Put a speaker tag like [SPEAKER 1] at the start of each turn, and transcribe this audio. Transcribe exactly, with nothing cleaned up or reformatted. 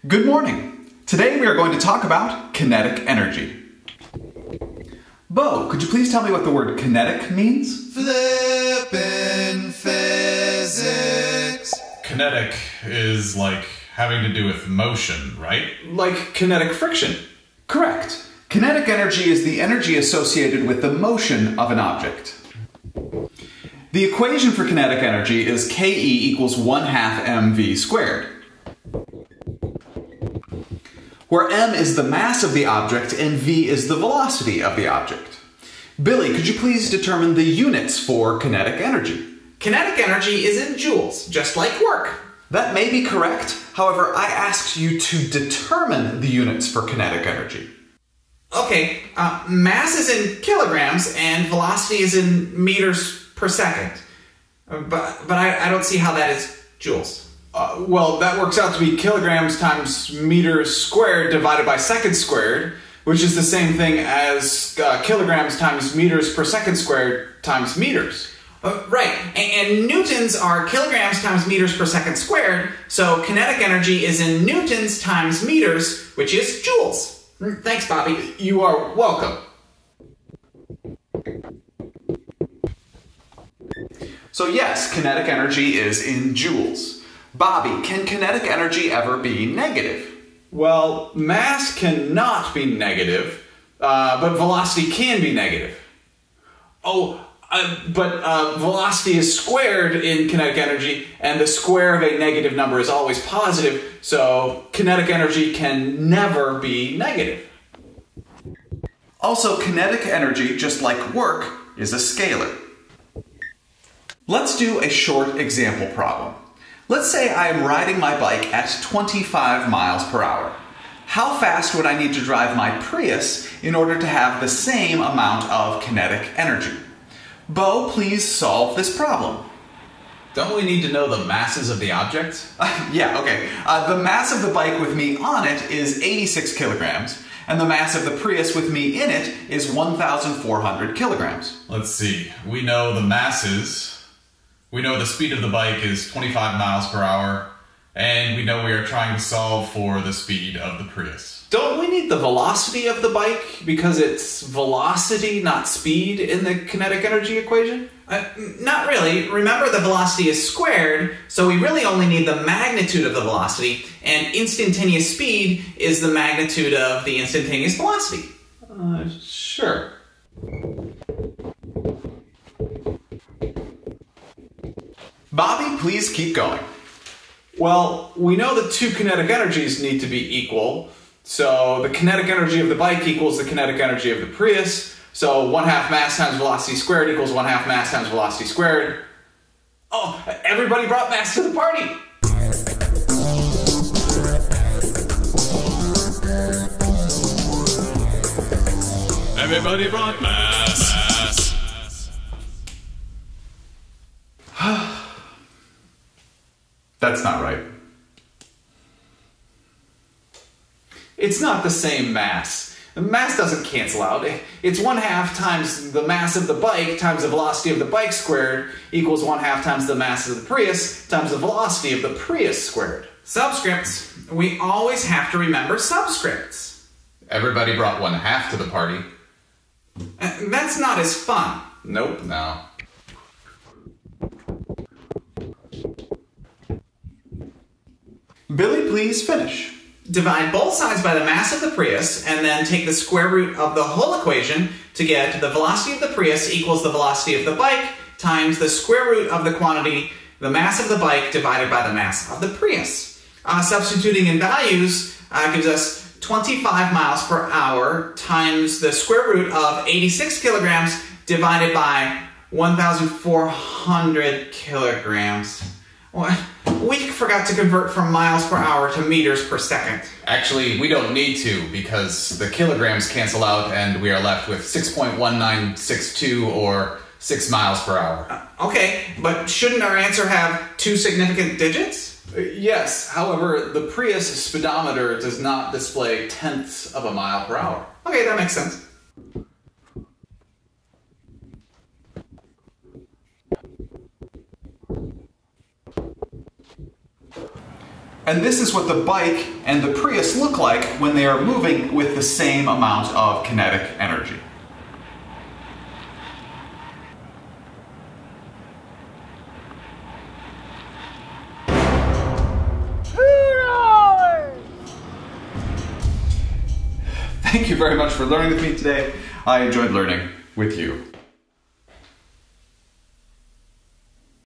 [SPEAKER 1] Good morning. Today we are going to talk about kinetic energy. Bo, could you please tell me what the word kinetic means?
[SPEAKER 2] Flippin' physics.
[SPEAKER 3] Kinetic is like having to do with motion, right?
[SPEAKER 1] Like kinetic friction. Correct. Kinetic energy is the energy associated with the motion of an object. The equation for kinetic energy is Ke equals one half mv squared, where m is the mass of the object and v is the velocity of the object. Billy, could you please determine the units for kinetic energy?
[SPEAKER 4] Kinetic energy is in joules, just like work.
[SPEAKER 1] That may be correct. However, I asked you to determine the units for kinetic energy.
[SPEAKER 4] Okay, uh, mass is in kilograms and velocity is in meters per second. Uh, but but I, I don't see how that is joules.
[SPEAKER 5] Uh, well, that works out to be kilograms times meters squared divided by seconds squared, which is the same thing as uh, kilograms times meters per second squared times meters.
[SPEAKER 4] Uh, right, and, and newtons are kilograms times meters per second squared, so kinetic energy is in newtons times meters, which is joules. Thanks, Bobby.
[SPEAKER 5] You are welcome.
[SPEAKER 1] So yes, kinetic energy is in joules. Bobby, can kinetic energy ever be negative?
[SPEAKER 5] Well, mass cannot be negative, uh, but velocity can be negative. Oh, uh, but uh, velocity is squared in kinetic energy, and the square of a negative number is always positive, so kinetic energy can never be negative.
[SPEAKER 1] Also, kinetic energy, just like work, is a scalar. Let's do a short example problem. Let's say I am riding my bike at twenty-five miles per hour. How fast would I need to drive my Prius in order to have the same amount of kinetic energy? Bo, please solve this problem.
[SPEAKER 3] Don't we need to know the masses of the objects?
[SPEAKER 1] Uh, yeah, okay. Uh, the mass of the bike with me on it is eighty-six kilograms, and the mass of the Prius with me in it is one thousand four hundred kilograms.
[SPEAKER 3] Let's see. We know the masses. We know the speed of the bike is twenty-five miles per hour, and we know we are trying to solve for the speed of the Prius.
[SPEAKER 5] Don't we need the velocity of the bike because it's velocity, not speed, in the kinetic energy equation?
[SPEAKER 4] Uh, not really. Remember, the velocity is squared, so we really only need the magnitude of the velocity, and instantaneous speed is the magnitude of the instantaneous velocity.
[SPEAKER 5] Uh, sure.
[SPEAKER 1] Bobby, please keep going.
[SPEAKER 5] Well, we know the two kinetic energies need to be equal. So the kinetic energy of the bike equals the kinetic energy of the Prius. So one half mass times velocity squared equals one half mass times velocity squared. Oh, everybody brought mass to the party.
[SPEAKER 3] Everybody brought mass. mass.
[SPEAKER 1] That's not right.
[SPEAKER 5] It's not the same mass. The mass doesn't cancel out. It's one half times the mass of the bike times the velocity of the bike squared equals one half times the mass of the Prius times the velocity of the Prius squared.
[SPEAKER 4] Subscripts. We always have to remember subscripts.
[SPEAKER 3] Everybody brought one half to the party.
[SPEAKER 4] Uh, that's not as fun.
[SPEAKER 3] Nope, no.
[SPEAKER 1] Billy, please finish.
[SPEAKER 4] Divide both sides by the mass of the Prius, and then take the square root of the whole equation to get the velocity of the Prius equals the velocity of the bike times the square root of the quantity, the mass of the bike divided by the mass of the Prius. Uh, substituting in values uh, gives us twenty-five miles per hour times the square root of eighty-six kilograms divided by one thousand four hundred kilograms. What? We forgot to convert from miles per hour to meters per second.
[SPEAKER 3] Actually, we don't need to because the kilograms cancel out and we are left with six point one nine six two or six miles per hour.
[SPEAKER 4] Uh, okay, but shouldn't our answer have two significant digits?
[SPEAKER 5] Uh, yes, however, the Prius speedometer does not display tenths of a mile per hour.
[SPEAKER 4] Okay, that makes sense.
[SPEAKER 1] And this is what the bike and the Prius look like when they are moving with the same amount of kinetic energy. Thank you very much for learning with me today. I enjoyed learning with you.